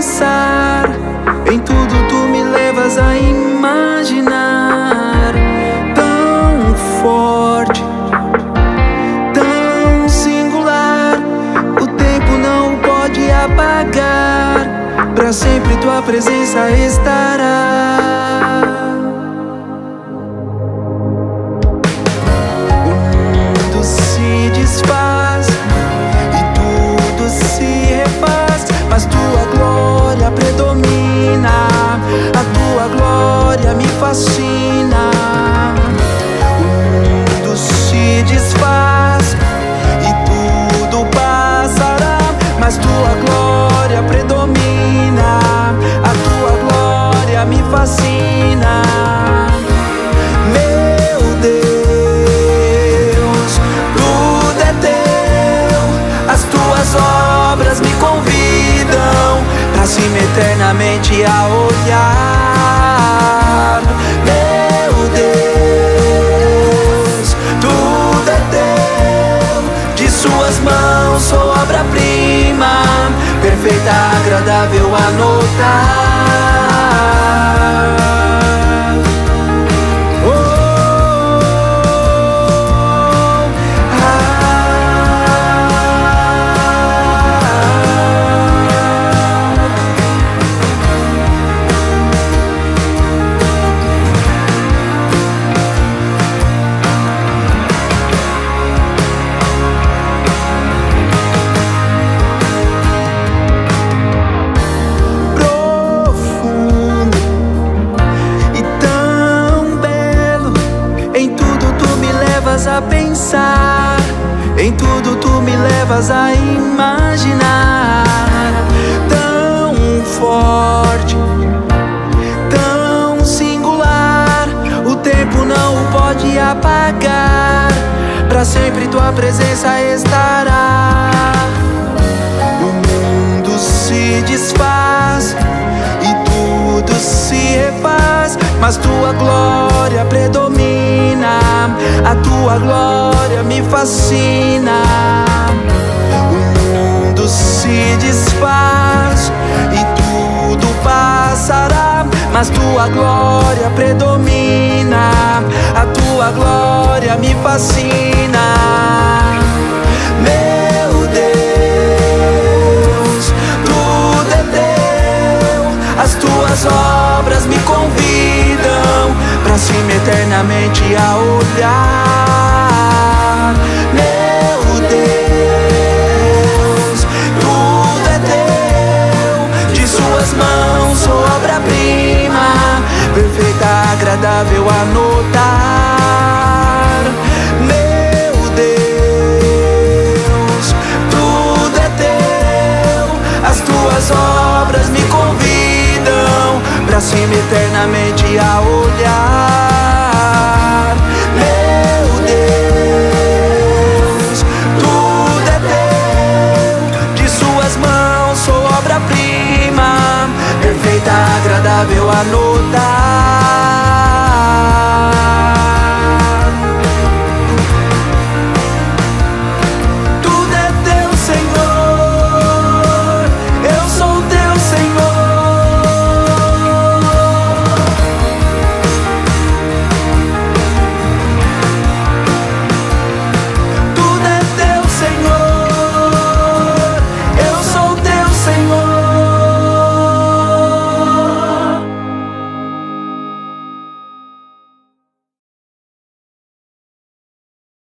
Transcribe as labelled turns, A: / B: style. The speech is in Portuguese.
A: pensar, em tudo tu me levas a imaginar. Tão forte, tão singular, o tempo não pode apagar, pra sempre tua presença estará. O mundo se desfaz e tudo se refaz, mas tua glória predomina, a tua glória me fascina. O mundo se desfaz e tudo passará, mas tua glória predomina, a tua glória me fascina. Meu Deus, tudo é teu, as tuas obras me convidam pra cima eternamente a olhar. Meu Deus, tudo é teu, de suas mãos sou obra-prima, perfeita, agradável a notar. A pensar, em tudo tu me levas a imaginar. Tão forte, tão singular, o tempo não o pode apagar, pra sempre tua presença estará. O mundo se desfaz e tudo se refaz, mas tua glória predomina, a tua glória me fascina. O mundo se desfaz e tudo passará, mas tua glória predomina, a tua glória me fascina. Meu Deus, tudo é teu, as tuas obras me convidam pra cima eternamente a olhar. Meu Deus, tudo é teu, de suas mãos sou obra-prima, perfeita, agradável a notar. Meu Deus, tudo é teu, as tuas obras me convidam pra cima eternamente a olhar.